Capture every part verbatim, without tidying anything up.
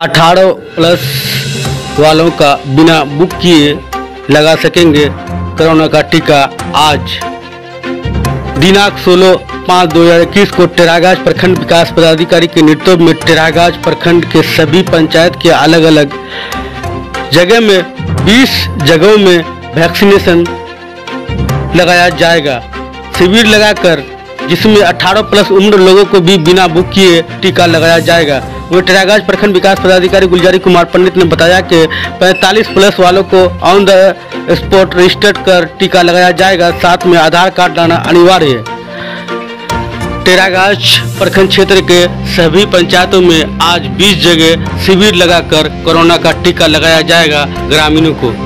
अठारह प्लस वालों का बिना बुक किए लगा सकेंगे कोरोना का टीका। आज दिनांक सोलह पाँच दो हजार इक्कीस को टेरागाज प्रखंड विकास पदाधिकारी के नेतृत्व में टेरागाज प्रखंड के सभी पंचायत के अलग अलग जगह में बीस जगहों में वैक्सीनेशन लगाया जाएगा। शिविर लगाकर जिसमें अठारह प्लस उम्र लोगों को भी बिना बुक किए टीका लगाया जाएगा। वही टेरागाज प्रखंड विकास पदाधिकारी गुलजारी कुमार पंडित ने बताया कि पैंतालीस प्लस वालों को ऑन द स्पॉट रजिस्टर्ड कर टीका लगाया जाएगा। साथ में आधार कार्ड लाना अनिवार्य है। टेरागाज प्रखंड क्षेत्र के सभी पंचायतों में आज बीस जगह शिविर लगाकर कोरोना का टीका लगाया जाएगा ग्रामीणों को।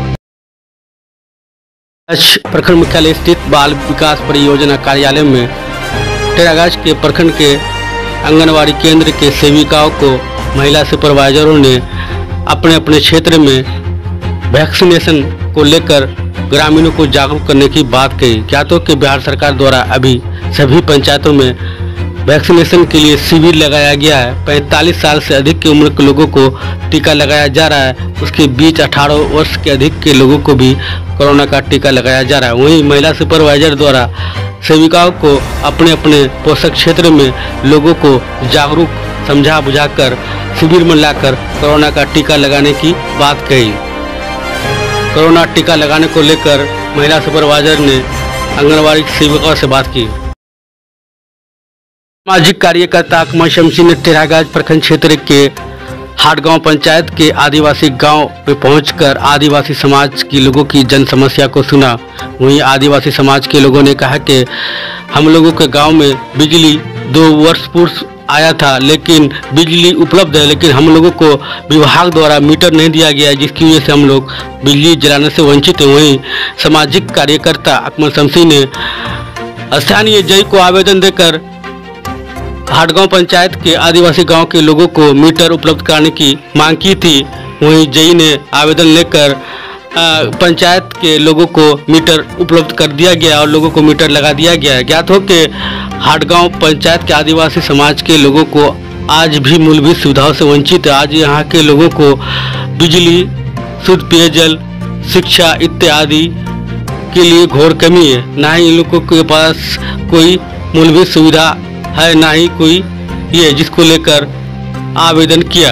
प्रखंड मुख्यालय स्थित बाल विकास परियोजना कार्यालय में टेरागाज के प्रखंड के आंगनवाड़ी केंद्र के सेविकाओं को महिला सुपरवाइजरों ने अपने अपने क्षेत्र में वैक्सीनेशन को लेकर ग्रामीणों को जागरूक करने की बात कही। ज्ञात हो कि बिहार सरकार द्वारा अभी सभी पंचायतों में वैक्सीनेशन के लिए शिविर लगाया गया है। पैंतालीस साल से अधिक की उम्र के लोगों को टीका लगाया जा रहा है। उसके बीच अठारह वर्ष के अधिक के लोगों को भी कोरोना का टीका लगाया जा रहा है। वहीं महिला सुपरवाइजर द्वारा सेविकाओं को अपने अपने पोषक क्षेत्र में लोगों को जागरूक समझा बुझाकर शिविर में लाकर कोरोना का टीका लगाने की बात कही। कोरोना टीका लगाने को लेकर महिला सुपरवाइजर ने आंगनवाड़ी सेविकाओं से बात की। सामाजिक कार्यकर्ता अकमल शमसी ने टेरागाज प्रखंड क्षेत्र के हाटगांव पंचायत के आदिवासी गांव में पहुंचकर आदिवासी समाज के लोगों की जन समस्या को सुना। वहीं आदिवासी समाज के लोगों ने कहा कि हम लोगों के गांव में बिजली दो वर्ष पूर्व आया था, लेकिन बिजली उपलब्ध है, लेकिन हम लोगों को विभाग द्वारा मीटर नहीं दिया गया, जिसकी वजह से हम लोग बिजली जलाने से वंचित हैं। वहीं सामाजिक कार्यकर्ता अकमल शमसी ने स्थानीय जय को आवेदन देकर हाटगांव पंचायत के आदिवासी गांव के लोगों को मीटर उपलब्ध कराने की मांग की थी। वहीं जई ने आवेदन लेकर पंचायत के लोगों को मीटर उपलब्ध कर दिया गया और लोगों को मीटर लगा दिया गया है। ज्ञात हो कि हाटगांव पंचायत के आदिवासी समाज के लोगों को आज भी मूलभूत सुविधाओं से वंचित है। आज यहाँ के लोगों को बिजली, शुद्ध पेयजल, शिक्षा इत्यादि के लिए घोर कमी है। ना ही इन लोगों के पास कोई मूलभूत सुविधा है, ना ही कोई ये जिसको लेकर आवेदन किया।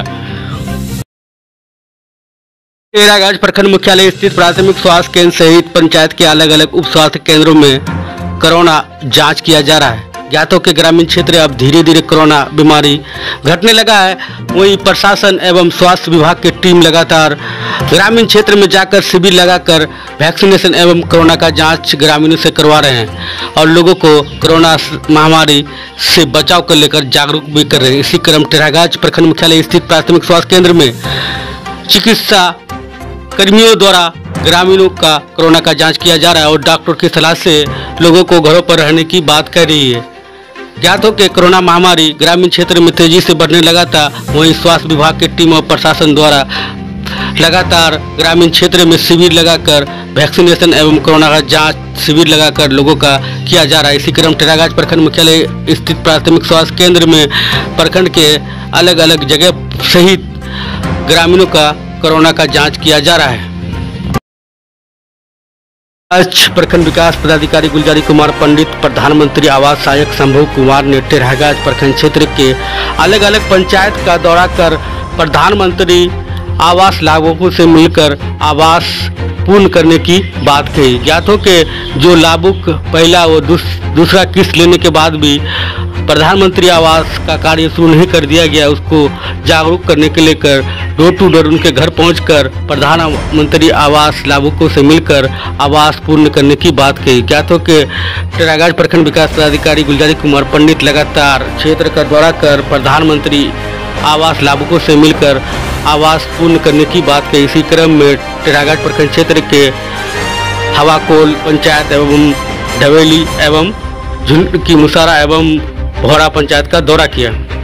टेरागाज प्रखंड मुख्यालय स्थित प्राथमिक स्वास्थ्य केंद्र सहित पंचायत के अलग अलग उप स्वास्थ्य केंद्रों में कोरोना जांच किया जा रहा है। ज्ञात हो कि ग्रामीण क्षेत्र अब धीरे धीरे कोरोना बीमारी घटने लगा है। वहीं प्रशासन एवं स्वास्थ्य विभाग की टीम लगातार ग्रामीण क्षेत्र में जाकर शिविर लगाकर वैक्सीनेशन एवं कोरोना का जांच ग्रामीणों से करवा रहे हैं और लोगों को कोरोना महामारी से बचाव को लेकर जागरूक भी कर रहे हैं। इसी क्रम टेरागाज प्रखंड मुख्यालय स्थित प्राथमिक स्वास्थ्य केंद्र में चिकित्सा कर्मियों द्वारा ग्रामीणों का कोरोना का जांच किया जा रहा है और डॉक्टर की सलाह से लोगों को घरों पर रहने की बात कह रही है। ज्ञात हो कि कोरोना महामारी ग्रामीण क्षेत्र में तेजी से बढ़ने लगा था। वहीं स्वास्थ्य विभाग की टीम और प्रशासन द्वारा लगातार ग्रामीण क्षेत्र में शिविर लगाकर वैक्सीनेशन एवं कोरोना का जांच शिविर लगाकर लोगों का किया जा रहा है। इसी क्रम टेरागाज प्रखंड मुख्यालय स्थित प्राथमिक स्वास्थ्य केंद्र में प्रखंड के अलग अलग जगह सहित ग्रामीणों का कोरोना का जांच किया जा रहा है। आज प्रखंड विकास पदाधिकारी गुलजारी कुमार पंडित, प्रधानमंत्री आवास सहायक संभव कुमार ने टेरागाज प्रखंड क्षेत्र के अलग अलग पंचायत का दौरा कर प्रधानमंत्री आवास लाभुकों से मिलकर आवास पूर्ण करने की बात कही। ज्ञात हो कि जो लाभुक पहला वो दूस, दूसरा किस्त लेने के बाद भी प्रधानमंत्री आवास का कार्य शुरू नहीं कर दिया गया, उसको जागरूक करने के लेकर डोर टू डोर उनके घर पहुंचकर प्रधानमंत्री आवास लाभुकों से मिलकर आवास पूर्ण करने की बात कही। क्या तो कि टेरागाज प्रखंड विकास पदाधिकारी गुलजारी कुमार पंडित लगातार क्षेत्र का दौरा कर प्रधानमंत्री आवास लाभुकों से मिलकर आवास पूर्ण करने की बात कही। इसी क्रम में टेरागाज प्रखंड क्षेत्र के हवाकोल पंचायत एवं ढवेली एवं झुंड की मुसारा एवं भोरा पंचायत का दौरा किया।